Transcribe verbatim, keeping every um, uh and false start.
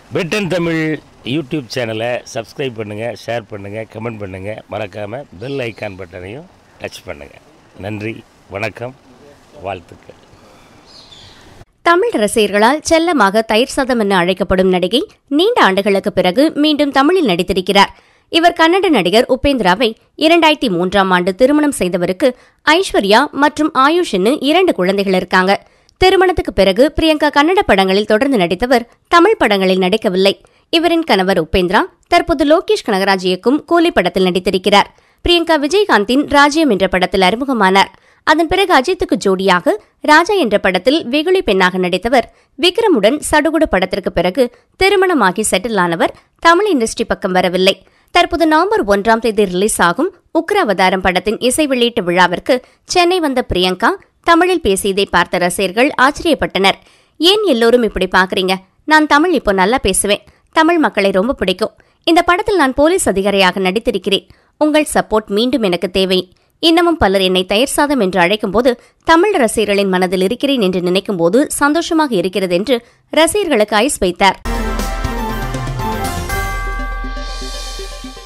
Britain Tamil YouTube சேனலை subscribe பண்ணுங்கள், share பண்ணுங்கள், கமெண்ட் பண்ணுங்கள். மறக்காமல் பெல் ஐக்கான் பட்டனையும் டச் பண்ணுங்கள். நன்றி, வணக்கம், வாழ்த்துக்கள். தமிழ் ரசிகர்களால் செல்லமாக தயிர் சாதம் என அழைக்கப்படும் நடிகை நீண்ட ஆண்டுகளுக்கு பிறகு மீண்டும் தமிழில் நடித்திருக்கிறார். இவர் கன்னட நடிகர் உபேந்திராவை இரண்டாயிரத்தி மூன்றாம் ஆண்டு திருமணம் செய்தவருக்கு ஐஸ்வர்யா மற்றும் ஆயுஷ் இரண்டு குழந்தைகள் இருக்காங்க. திருமணத்துக்கு பிறகு பிரியங்கா கன்னட படங்களில் தொடர்ந்து நடித்தவர் தமிழ் படங்களில் நடிக்கவில்லை. இவரின் கணவர் உபேந்திரா தற்போது லோகேஷ் கனகராஜ் இயக்கும் கூலி படத்தில் நடித்திருக்கிறார். பிரியங்கா விஜயகாந்தின் ராஜ்யம் என்ற படத்தில் அறிமுகமானார். அதன் பிறகு அஜித்துக்கு ஜோடியாக ராஜா என்ற படத்தில் வெகுளி பெண்ணாக நடித்தவர். விக்ரமுடன் சடுகுடு படத்திற்கு பிறகு திருமணமாகி செட்டில் ஆனவர் தமிழ் இண்டஸ்ட்ரி பக்கம் வரவில்லை. தற்போது நவம்பர் ஒன்றாம் தேதி ரிலீஸ் ஆகும் உக்ரவதாரம் படத்தின் இசை வெளியீட்டு விழாவிற்கு சென்னை வந்த பிரியங்கா தமிழில் பேசியதை பார்த்த ரசிகர்கள் ஆச்சரியப்பட்டனர். ஏன் எல்லோரும் இப்படி பாக்குறீங்க? நான் தமிழ் இப்போ நல்லா பேசுவேன். தமிழ் மக்களை ரொம்ப பிடிக்கும். இந்த படத்தில் நான் போலீஸ் அதிகாரியாக நடித்திருக்கிறேன். உங்கள் சப்போர்ட் மீண்டும் எனக்கு தேவை. இன்னமும் பலர் என்னை தயிர் சாதம் என்று அழைக்கும் போது தமிழ் ரசிகர்களின் மனதில் இருக்கிறேன் என்று நினைக்கும் போது சந்தோஷமாக இருக்கிறது என்று ரசிகர்களுக்கு ஐஸ் வைத்தார்.